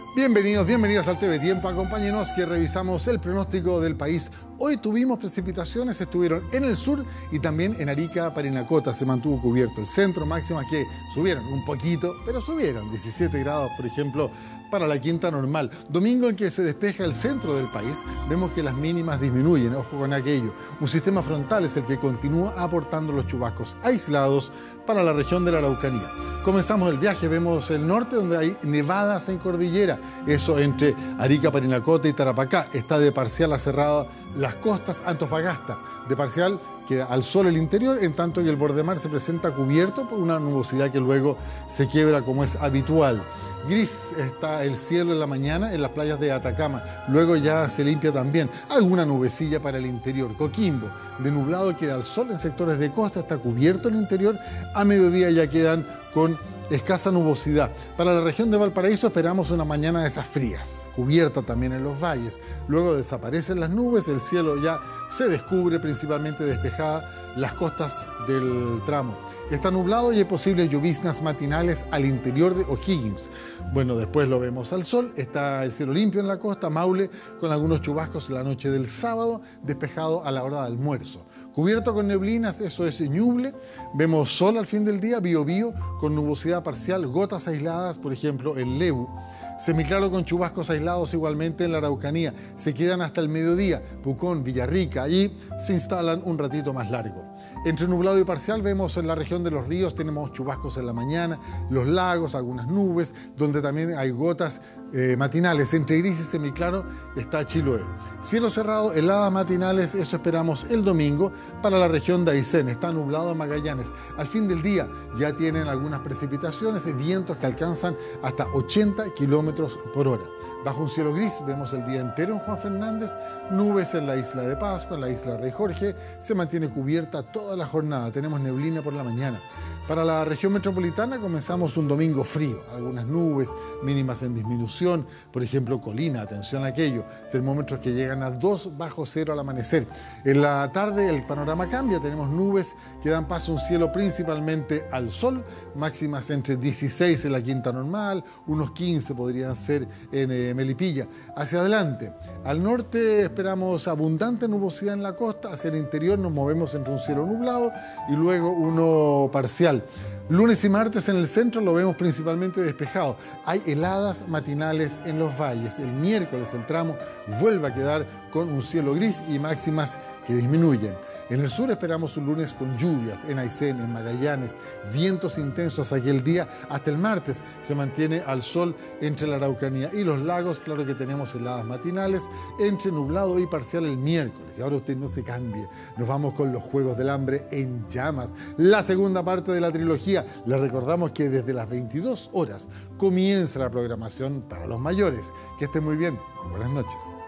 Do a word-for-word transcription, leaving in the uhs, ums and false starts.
Bienvenidos, bienvenidos al T V Tiempo. Acompáñenos que revisamos el pronóstico del país. Hoy tuvimos precipitaciones, estuvieron en el sur y también en Arica, Parinacota. Se mantuvo cubierto el centro, máximas que subieron un poquito, pero subieron diecisiete grados, por ejemplo, para la quinta normal. Domingo en que se despeja el centro del país, vemos que las mínimas disminuyen. Ojo con aquello. Un sistema frontal es el que continúa aportando los chubascos aislados para la región de la Araucanía. Comenzamos el viaje, vemos el norte donde hay nevadas en cordillera. Eso entre Arica, Parinacota y Tarapacá. Está de parcial a cerrada las costas. Antofagasta, de parcial queda al sol el interior, en tanto que el borde mar se presenta cubierto por una nubosidad que luego se quiebra como es habitual. Gris está el cielo en la mañana en las playas de Atacama, luego ya se limpia también. Alguna nubecilla para el interior. Coquimbo, de nublado queda al sol en sectores de costa, está cubierto el interior. A mediodía ya quedan con escasa nubosidad. Para la región de Valparaíso esperamos una mañana de esas frías, cubierta también en los valles. Luego desaparecen las nubes, el cielo ya se descubre, principalmente despejada las costas del tramo. Está nublado y hay posibles lloviznas matinales al interior de O'Higgins. Bueno, después lo vemos al sol, está el cielo limpio en la costa, Maule, con algunos chubascos en la noche del sábado, despejado a la hora de almuerzo. Cubierto con neblinas, eso es Ñuble. Vemos sol al fin del día, Biobío, con nubosidad parcial, gotas aisladas, por ejemplo, en Lebu. Semiclaro con chubascos aislados igualmente en la Araucanía. Se quedan hasta el mediodía, Pucón, Villarrica, y se instalan un ratito más largo. Entre nublado y parcial vemos en la región de los ríos, tenemos chubascos en la mañana, los lagos, algunas nubes, donde también hay gotas eh, matinales. Entre gris y semiclaro está Chiloé. Cielo cerrado, heladas matinales, eso esperamos el domingo para la región de Aysén. Está nublado Magallanes. Al fin del día ya tienen algunas precipitaciones y vientos que alcanzan hasta ochenta kilómetros por hora. Bajo un cielo gris vemos el día entero en Juan Fernández, nubes en la isla de Pascua, en la isla Rey Jorge, se mantiene cubierta toda la jornada, tenemos neblina por la mañana. Para la región metropolitana comenzamos un domingo frío, algunas nubes, mínimas en disminución, por ejemplo Colina, atención a aquello, termómetros que llegan a dos bajo cero al amanecer. En la tarde el panorama cambia, tenemos nubes que dan paso a un cielo principalmente al sol, máximas entre dieciséis en la quinta normal, unos quince podrían ser en eh, Melipilla. Hacia adelante, al norte esperamos abundante nubosidad en la costa, hacia el interior nos movemos entre un cielo nublado y luego uno parcial. Lunes y martes en el centro lo vemos principalmente despejado. Hay heladas matinales en los valles. El miércoles el tramo vuelve a quedar con un cielo gris y máximas que disminuyen. En el sur esperamos un lunes con lluvias, en Aysén, en Magallanes, vientos intensos aquel día. Hasta el martes se mantiene al sol entre la Araucanía y los lagos. Claro que tenemos heladas matinales, entre nublado y parcial el miércoles. Y ahora usted no se cambie, nos vamos con los Juegos del Hambre en llamas. La segunda parte de la trilogía. Les recordamos que desde las veintidós horas comienza la programación para los mayores. Que estén muy bien. Buenas noches.